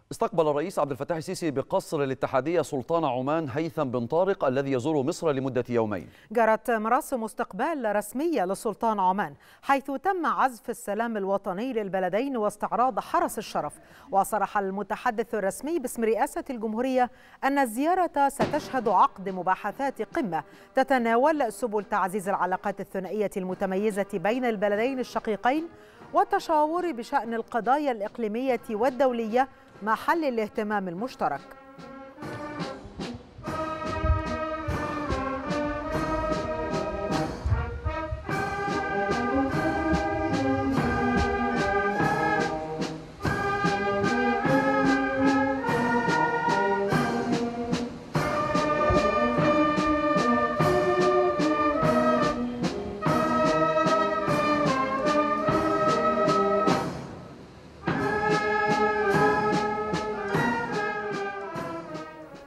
استقبل الرئيس عبد الفتاح السيسي بقصر الاتحادية سلطان عمان هيثم بن طارق الذي يزور مصر لمدة يومين. جرت مراسم استقبال رسمية للسلطان عمان، حيث تم عزف السلام الوطني للبلدين واستعراض حرس الشرف. وصرح المتحدث الرسمي باسم رئاسة الجمهورية أن الزيارة ستشهد عقد مباحثات قمة تتناول سبل تعزيز العلاقات الثنائية المتميزة بين البلدين الشقيقين والتشاور بشأن القضايا الإقليمية والدولية مع حل الاهتمام المشترك.